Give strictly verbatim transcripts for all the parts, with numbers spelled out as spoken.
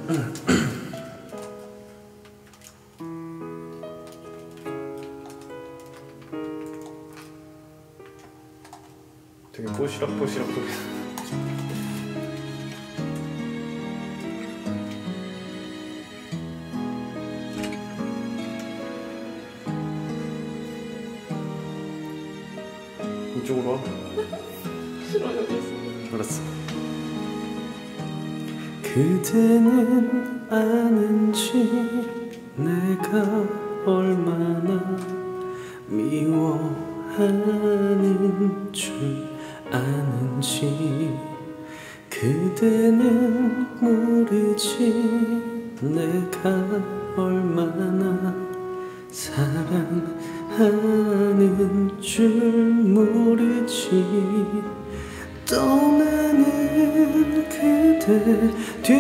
되게 뽀시락뽀시락 소리. 이쪽으로 와. 싫어, 여기 있어. 알았어. 그대는 아는지 내가 얼마나 미워하는 줄 아는지 그대는 모르지 내가 얼마나 사랑하는 줄 모르지 떠나는 그대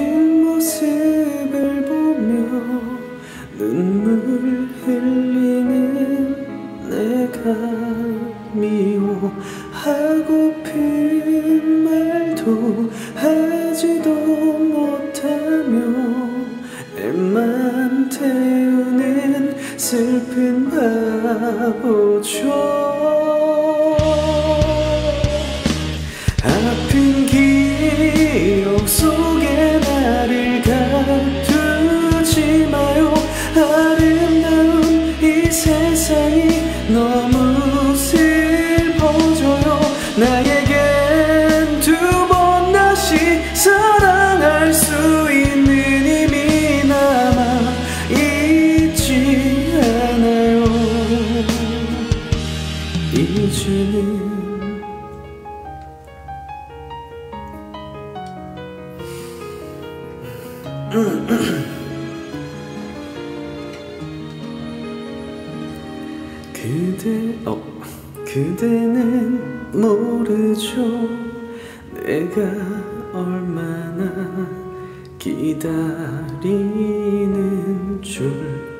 뒷모습을 보며 눈물 흘리는 내가 미워하고픈 말도 하지도 못하며 애만 태우는 슬픈 바보죠. 아픈 기억 속에 나를 가두지 마요. 아름다운 이 세상이 너무 슬퍼져요. 나에겐 두 번 다시 사랑할 수 있는 힘이 남아 있지 않아요. 이제는 그대, 어, 그대는 모르죠 내가 얼마나 기다리는 줄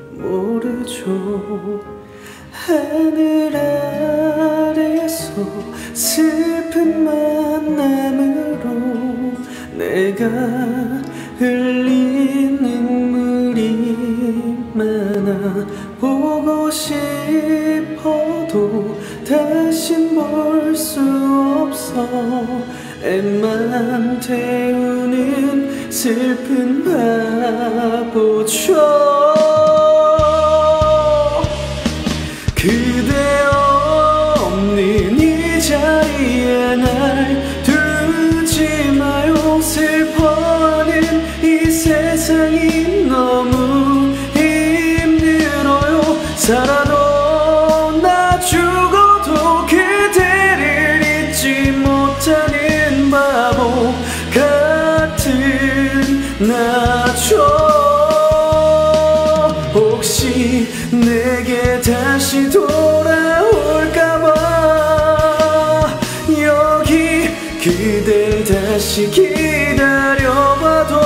모르죠. 하늘 아래서 슬픈 만남으로 내가 흘린 눈물이 많아 보고 싶어도 다신 볼 수 없어. 애만 태우는 슬픈 바보죠. 그대 없는 이 자리에 날 두지 마요. 슬퍼하는 이 세상이 너무 힘들어요. 살아도 나 죽어도 그대를 잊지 못하는 바보 같은 나죠. 혹시 내게 다시 돌아올까봐 여기 그댈 다시 기다려봐도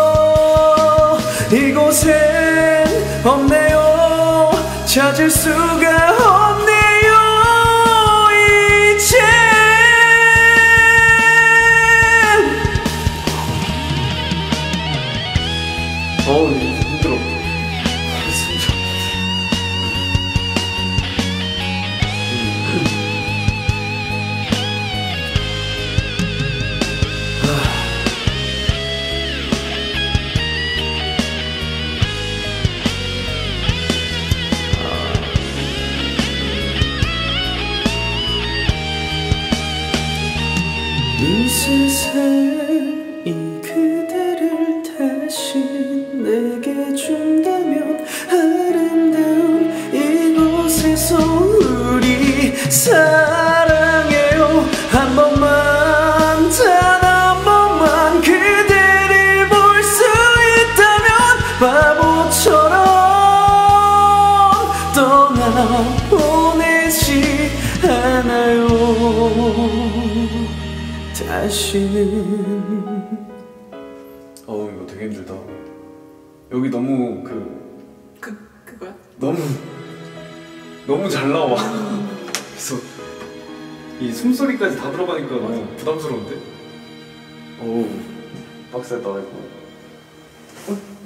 이곳엔 없네요. 찾을 수가 없네요. 이제 어우 힘들어. 이 세상이 그대를 다시 내게 준다면 아름다운 이곳에서 우리 사랑해요. 한 번만 단 한 번만 그대를 볼 수 있다면 바보처럼 떠나보내지 않아요. 다시는. 어우 이거 되게 힘들다. 여기 너무 그 그, 그거야? 너무 너무 잘 나와. 그래서 이 숨소리까지 다 들어가니까 너무 부담스러운데? 어우 빡세다 이거. 어,